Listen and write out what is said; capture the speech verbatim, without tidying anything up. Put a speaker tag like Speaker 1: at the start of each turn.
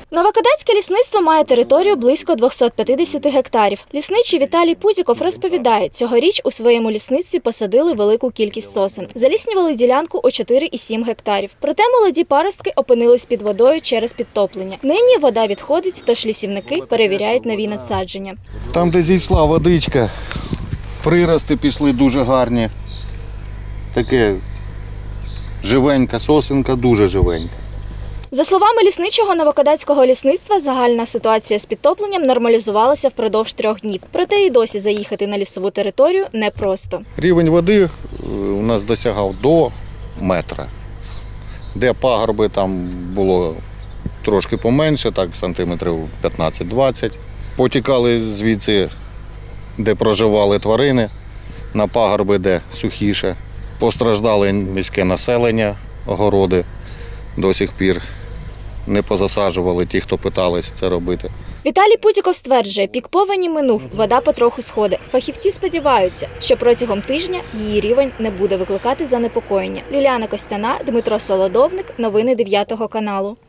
Speaker 1: Новокадацьке лісництво має територію близько двохсот п'ятдесят гектарів. Лісничий Віталій Путіков розповідає, цьогоріч у своєму лісництві посадили велику кількість сосен. Заліснювали ділянку у чотири і сім гектарів. Проте молоді паростки опинились під водою через підтоплення. Нині вода відходить, тож лісівники перевіряють нові насадження.
Speaker 2: Там, де зійшла водичка, прирости пішли дуже гарні. Таке живенька сосенка, дуже живенька.
Speaker 1: За словами лісничого Новокадацького лісництва, загальна ситуація з підтопленням нормалізувалася впродовж трьох днів. Проте і досі заїхати на лісову територію непросто.
Speaker 2: Рівень води у нас досягав до метра. Де пагорби, там було трошки поменше, так сантиметрів п'ятнадцять-двадцять. Потікали звідси, де проживали тварини, на пагорби, де сухіше. Постраждали міське населення, огороди до сих пір. Не позасаджували ті, хто питалися це робити.
Speaker 1: Віталій Путіков стверджує, пік повені минув, вода потроху сходить. Фахівці сподіваються, що протягом тижня її рівень не буде викликати занепокоєння. Ліліана Костяна, Дмитро Солодовник. Новини дев'ятого каналу.